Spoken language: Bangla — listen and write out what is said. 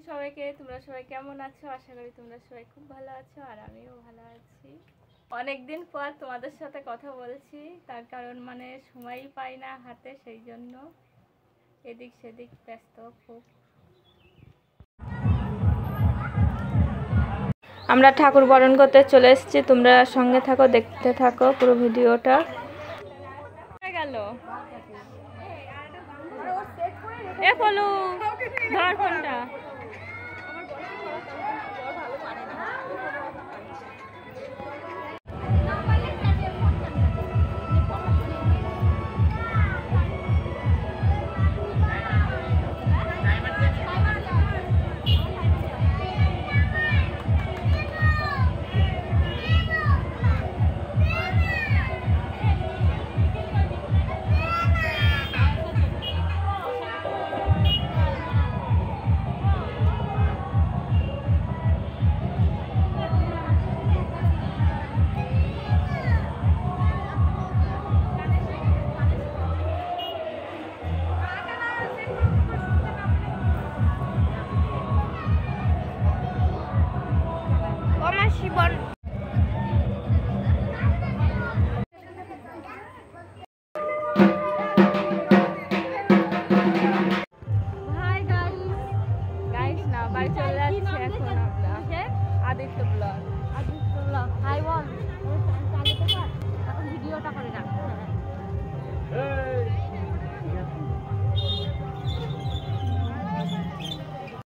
সবাইকে, তোমরা সবাই কেমন আছো? আশা করি তোমরা সবাই খুব ভালো আছো আর আমিও ভালো আছি। অনেকদিন পর তোমাদের সাথে কথা বলছি, তার কারণ মানে সময়ই পাই না হাতে, সেই জন্য এদিক সেদিক ব্যস্ত খুব। আমরা ঠাকুর বরণ করতে চলে এসেছি, তোমরা সঙ্গে থাকো, দেখতে থাকো পুরো ভিডিওটা। গেল এ বলু ধর ফোনটা। জীবন